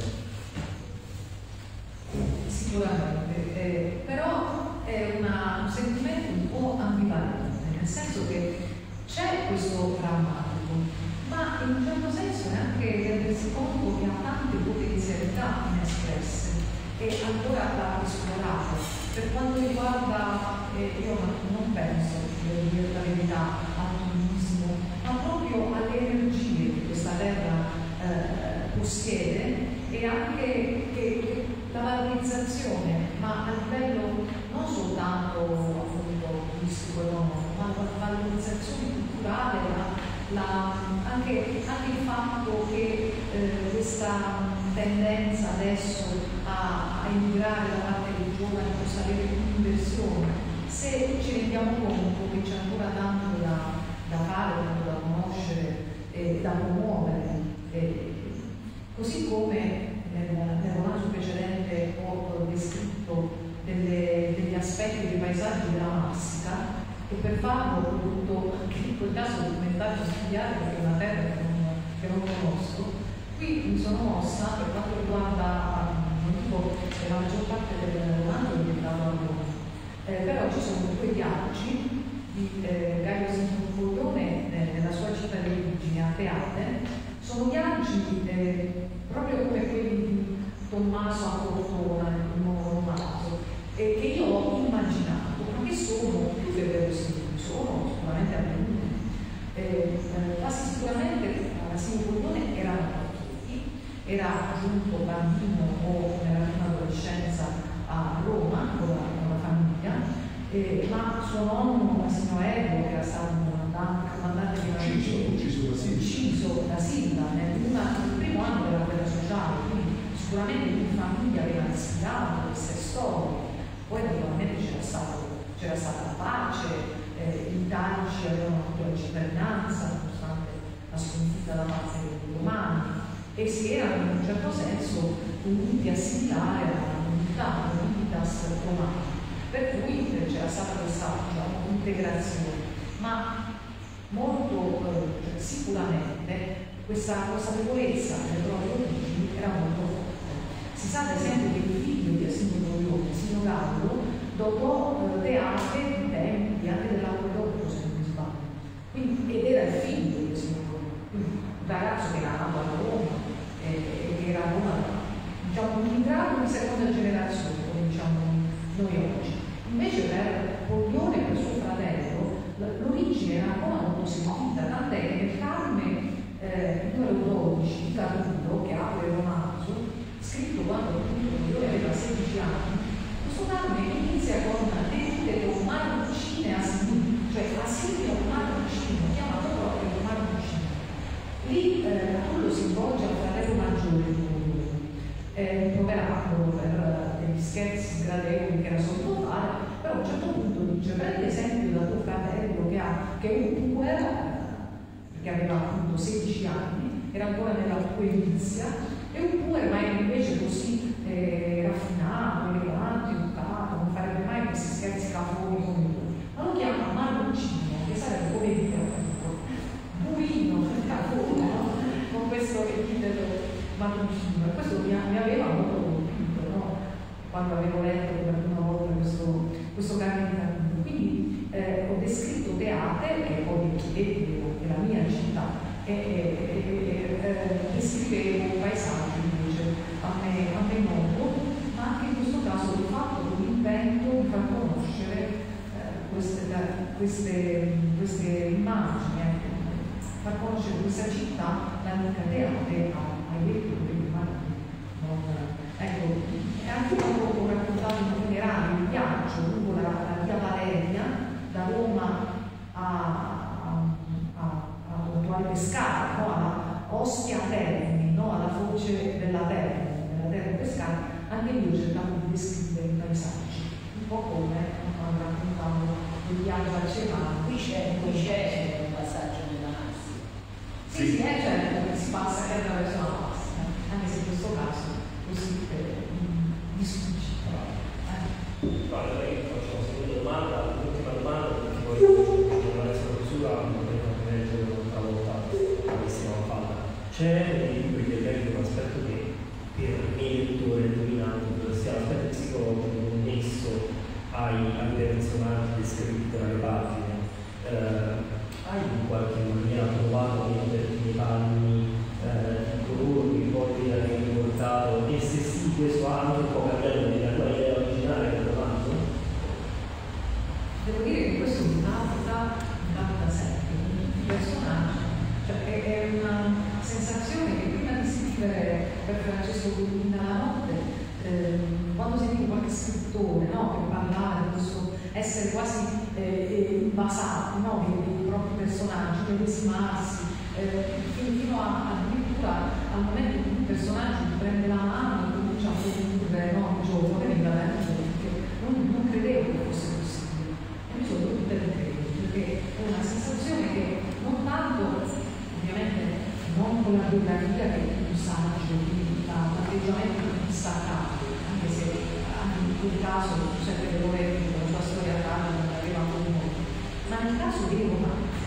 Sicuramente, però è un sentimento un po' ambivalente, nel senso che c'è questo drammatico, ma in un certo senso è anche rendersi conto che ha tante potenzialità inespresse e ancora da esplorare. Per quanto riguarda, io non penso, devo dire la verità, al turismo, ma proprio alle energie che questa terra possiede e anche che la valorizzazione, ma a livello non soltanto appunto turistico economico, ma la valorizzazione culturale, anche il fatto che questa tendenza adesso a emigrare da parte dei giovani possa avere più inversione, se ci rendiamo conto che c'è ancora tanto da fare, tanto da conoscere, da promuovere, così come nel romanzo precedente ho descritto degli aspetti dei paesaggi della Marsica, e per farlo ho dovuto anche in quel caso documentare e studiare perché è una terra che non conosco. Qui mi sono mossa per quanto riguarda, non dico che la maggior parte del romanzo è diventato a Roma, però ci sono 2 viaggi di Gaio Semplione nella sua città di origine, a Teate. Sono viaggi proprio come quelli di Tommaso a Cortona nel primo romanzo, che io ho immaginato, ma che sono più che verosimili, sono sicuramente avvenuti. Sicuramente Semplione era era giunto bambino o nella prima adolescenza a Roma con la famiglia, ma suo nonno, Asino Elio, che era stato un comandante di ucciso da Silva nel primo anno della guerra sociale, quindi sicuramente in famiglia aveva ispirato queste storie. Poi naturalmente c'era stata la pace, gli italici avevano avuto la cittadinanza nonostante la sconfitta da parte dei romani, e si erano in un certo senso uniti a assimilare alla comunità, l'unitas romana, per cui c'era stata questa integrazione, ma molto sicuramente questa consapevolezza delle proprie origini era molto forte. Si sa ad esempio che il figlio di Asino Morione, Asino Gallo, dopo Teate di tempi anche dell'acquedotto, se non mi sbaglio, ed era il figlio di Asino Morione, quindi un ragazzo che era nato a Roma e che era Roma, diciamo, un migrato di seconda generazione, come diciamo noi oggi. Invece per Poglione e per suo fratello l'origine era ancora molto sentita, tant'è che nel Carme numero 12 di Carullo, che apre il romanzo, scritto quando Poglione aveva 16 anni, questo Carme inizia con dette con marruccine asini, cioè asini o marruccino, chiamato proprio marruccino. Lì Carullo si rivolge al fratello maggiore di Poglione, proverando per degli scherzi sgradevoli che era solito fare, però a un certo punto dice: prendi esempio da tuo fratello che è un puer, perché aveva appunto 16 anni, era ancora nella puerizia, e un puer ma invece così raffinato, elegante, educato, non farebbe mai questi scherzi cafoni come lui, ma lo chiama marruccino, che sarebbe come dire burino, cafone, no? Con questo epiteto marruccino, e questo mi aveva molto colpito, no? Quando avevo letto per la prima volta questo Carme di Carullo. Quindi ho descritto Teate, che è poi della mia città, e descrivevo paesaggi invece a me noto, ma anche in questo caso ho fatto un intento di far conoscere queste immagini, far conoscere questa città, l'antica Teate ai lettori, ecco, è anche quando ho raccontato in generale il viaggio lungo la via Valeria da Roma all'attuale Pescara, no? Alla Ostia Termini, no? Alla foce della terra Pescara, anche lì ho cercato di descrivere i paesaggi, un po' come quando raccontavo il viaggio al Cevano. Qui c'è un passaggio nella Nassi. Sì, certo, si passa anche attraverso la pasta, anche se in questo caso così mi sfugge. Guarda, io faccio una seconda domanda, l'ultima domanda, perché poi adesso la chiusura non leggere un'altra volta la prossima fatta. C'è nei libri che leggo un aspetto che per i miei lettori è dominante, ossia l'aspetto psicologico connesso ai personaggi descritti tra le pagine. Hai in qualche maniera provato a metterti nei panni di coloro che poi hai riportato, e se sì, questo ha anche un po' cambiato nella tua idea originale del romanzo? Devo dire che questo mi capita sempre, il personaggio, cioè è una sensazione che prima di scrivere per Francesco Guillina la notte, quando sentivo qualche scrittore, no, che parlava di questo essere quasi invasati, no, dei propri personaggi, medesimarsi, fino addirittura al momento in cui il personaggio ti prende la mano e comincia a produrre, no, il giorno, che mi va bene, perché non credevo che fosse possibile. E mi sono dovuta ricredere, perché è una sensazione che non tanto, ovviamente, non con la biografia che è un saggio, quindi l'atteggiamento distaccato, anche se anche in quel caso Giuseppe De Lorenzo con la sua storia tragica non aveva comunque, ma nel caso dei romanzi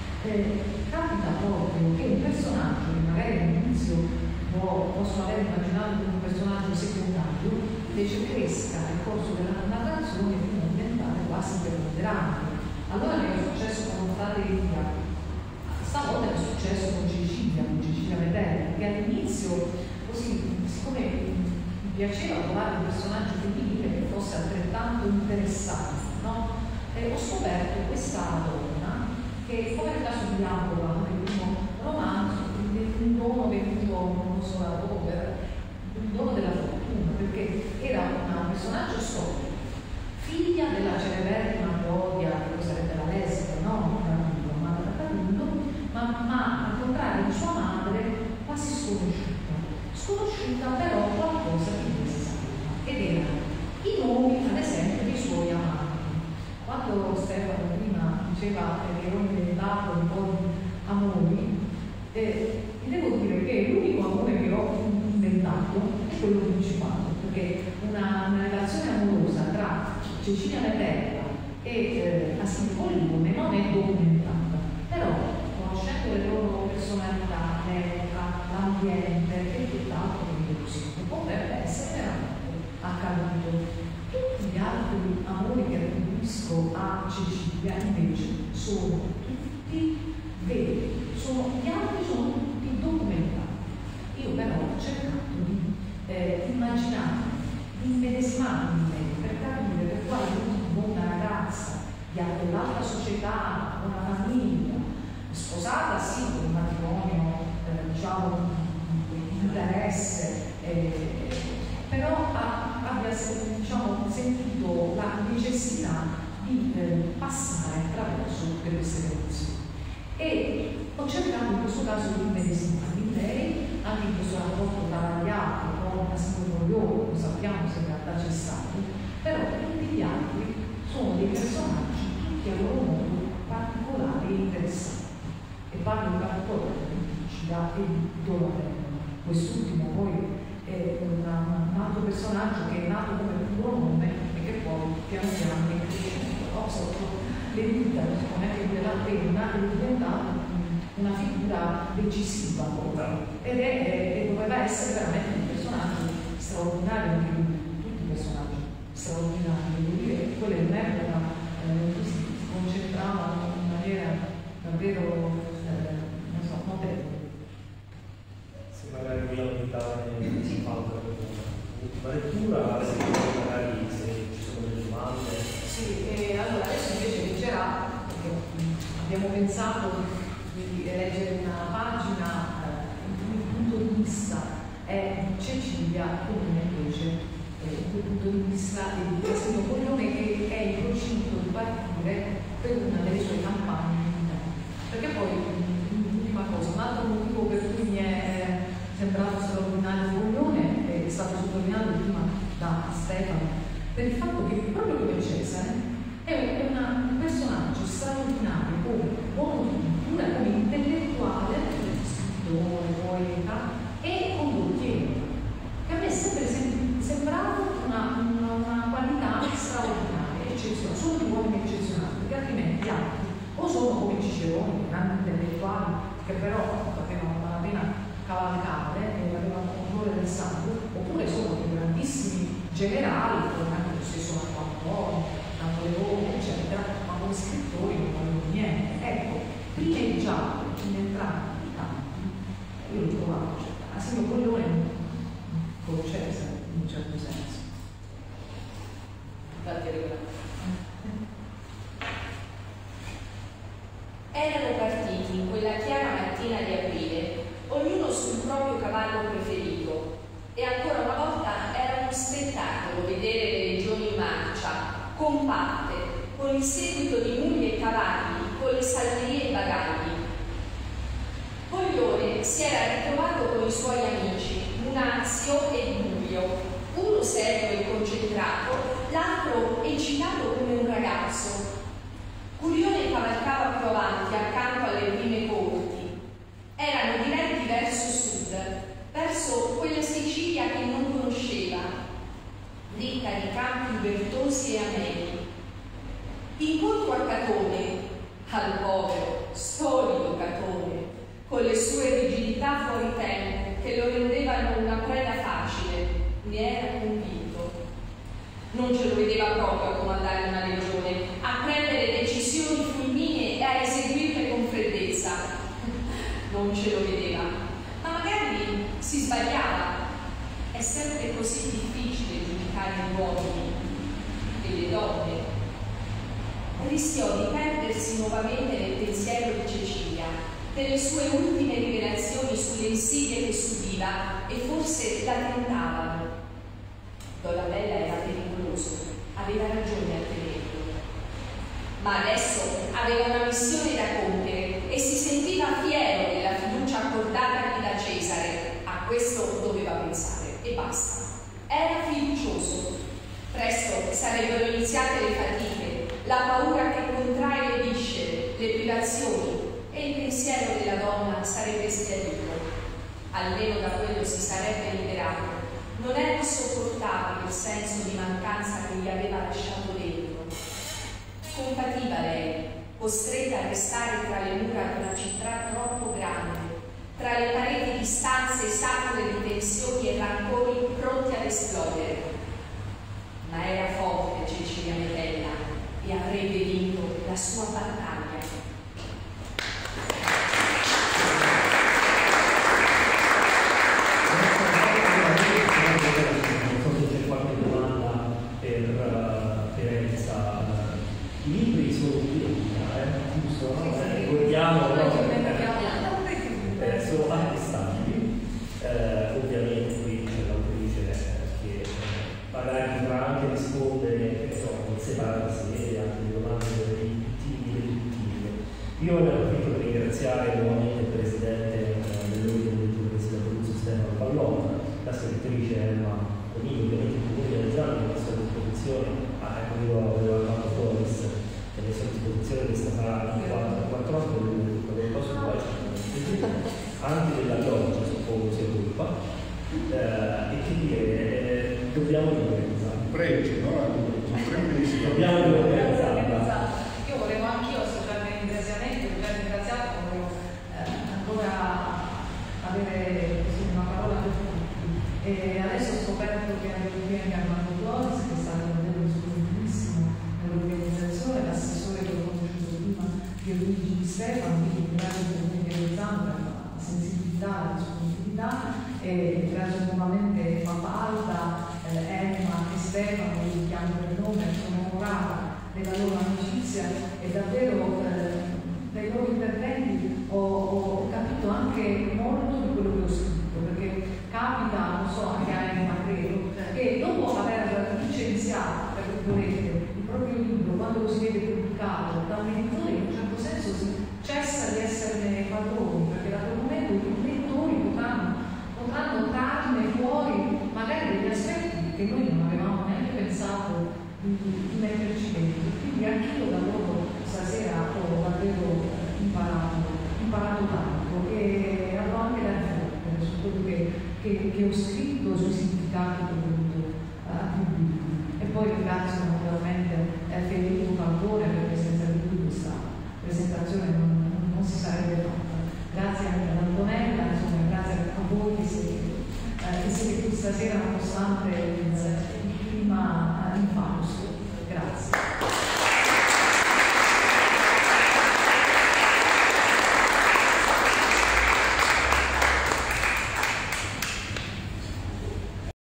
capita proprio che un personaggio che magari all'inizio posso aver immaginato come un personaggio secondario invece cresca nel corso della narrazione fino a diventare quasi preponderante. Allora mi è successo con Frate Elia, stavolta è successo con Cecilia Metelli, che all'inizio così, siccome mi piaceva trovare un personaggio femminile che fosse altrettanto interessante, no? Ho scoperto questa donna che, come nel caso di Laura, nel primo romanzo, un dono venuto, non so da dove, un dono della fortuna, perché era un personaggio storico, figlia della celeberrima Claudia, che sarebbe la lesbica, no? Amata da Carundo, ma al contrario di sua madre quasi sconosciuta però qualcosa di cui si sapeva, ed erano i nomi, ad esempio, dei suoi amanti. Quando Stefano prima diceva che ero inventato un po' di amori, vi devo dire che l'unico amore che ho inventato è quello principale, perché una relazione amorosa tra Cecilia Metella e Asilio Pollone non è documentata, però conoscendo le loro personalità, l'epoca, l'ambiente e tutt'altro che potrebbe essere veramente accaduto. Tutti gli altri amori che attribuisco a Cecilia invece sono tutti veri, gli altri sono tutti documentati. Io però ho cercato di immaginare, di immedesimarmi in me, per capire per quale motivo una ragazza di dell'alta società, una famiglia, sposata sì, con un matrimonio diciamo di interesse, però abbia sentito la necessità di passare attraverso tutte queste relazioni. E ho cercato in questo caso di immedesimarmi in lei, anche in questo rapporto travagliato con Asilio Pollone, lo sappiamo se in realtà c'è stato, però tutti gli altri sono dei personaggi tutti a loro modo particolari e interessanti. E parlo in particolare di Ticida e di Donatello. Quest'ultimo poi è un altro personaggio che è nato come puro nome e che poi piano piano è cresciuto sotto le dita della penna, è diventato una figura decisiva e doveva essere veramente un personaggio straordinario, anche lui, tutti i personaggi straordinari, devo dire che quella in un'epoca si concentravano in maniera davvero notevole. Se magari vogliamo invitare si fa l'ultima lettura, se magari se ci sono delle domande. Sì, allora adesso invece leggerà abbiamo pensato di leggere una pagina in cui il punto di vista è di Cecilia, come invece il punto di vista di Cassino Poglione, che è in procinto di partire per una delle sue campagne militari. Perché poi, l'ultima cosa, un altro motivo per cui mi è sembrato straordinario Poglione è stato sottolineato prima da Stefano, per il fatto che proprio come Cesare è un personaggio straordinario come uomo di cultura, come intellettuale, scrittore, poeta e condottiero, che a me è sempre sembrato una qualità straordinaria, eccezionale, sono degli uomini eccezionali, perché altrimenti altri o sono come Cicerone, grandi intellettuali che però avevano la pena cavalcare e avevano onore del sangue, oppure sono dei grandissimi generali, come anche lo stesso Marco Antonio, Napoleone, eccetera, ma come scrittori non avevano niente. Ecco, privilegiato in entrambi i campi, io l'ho trovato, cioè, Asino Poglione con Cesare, in un certo senso. Erano partiti in quella chiara mattina di aprile, ognuno sul proprio cavallo preferito, e ancora una volta era uno spettacolo vedere le legioni in marcia, compatte, con il seguito di muli e cavalli, con le salterie e i bagagli. Poglione si era ritrovato con i suoi amici, Munazio e Giulio, uno serio e concentrato, l'altro eccitato come un ragazzo. Curione cavalcava più avanti, accanto alle prime corti. Erano diretti verso sud, verso quella Sicilia che non conosceva, ricca di campi ubertosi e ameni. Incontro a Catone, al povero, storico Catone, con le sue rigidità fuori tempo che lo rendevano una preda facile, ne era convinto. Non ce lo vedeva proprio a comandare una legione, a prendere decisioni fulminee e a eseguirle con freddezza. Non ce lo vedeva, ma magari si sbagliava. È sempre così difficile giudicare gli uomini e le donne. Rischiò di perdersi nuovamente nel pensiero di Cecilia, delle sue ultime rivelazioni sulle insidie che subiva e forse la tentavano. Dolabella era pericoloso, aveva ragione a temerlo. Ma adesso aveva una missione da compiere e si sentiva fiero della fiducia accordatagli da Cesare. A questo doveva pensare e basta. Era fiducioso. Presto sarebbero iniziate le fatiche, la paura che contrae le viscere, le privazioni, e il pensiero della donna sarebbe schiarito. Almeno da quello si sarebbe liberato. Non era sopportabile il senso di mancanza che gli aveva lasciato dentro. Compativa lei, costretta a restare tra le mura di una città troppo grande, tra le pareti di stanze sature di tensioni e rancori pronti ad esplodere. Ma era forte Cecilia Metella e avrebbe vinto la sua battaglia. Sono attestabili, ovviamente qui c'è l'autrice che magari potrà anche rispondere con separate sedi anche le domande deduttive. Io ne approfitto per ringraziare nuovamente il presidente dell'ordine del giornalista Abruzzo Stefano Pallone, la scrittrice Emma Conini, ovviamente il comune di Alzano che è a sua disposizione, aveva fatto Torres che è a sua disposizione questa sarà in 4 ore quello posso poi anche della loggia suppongo sia colpa e che dire dobbiamo riorganizzarla. Pregio, no? Dobbiamo riorganizzarla. Io volevo anch'io associarmi ai ringraziamenti, ho già ringraziato, volevo ancora avere così una parola per tutti. E adesso ho scoperto che avevo qui anche Armando Flores, che è stato davvero sconosciutissimo nell'organizzazione, l'assessore che ho conosciuto prima di Luigi Di Stefano, quindi grazie per organizzare la sensibilità, la disponibilità, e ringrazio nuovamente Mapalda, Emma e Stefano, che li chiamo per nome, sono onorata della loro amicizia e davvero per padroni, perché da quel momento i lettori potranno trarne fuori magari degli aspetti che noi non avevamo neanche pensato di metterci dentro. Quindi anch'io da loro stasera ho davvero imparato tanto e avrò anche da riflettere su quello che ho scritto, sui significati che ho voluto attribuire. E poi ringrazio naturalmente Federico Falcone, perché senza di lui questa presentazione non si sarebbe fatta. Grazie anche ad Antonella, insomma, grazie a voi che siete qui stasera nonostante il clima infaust.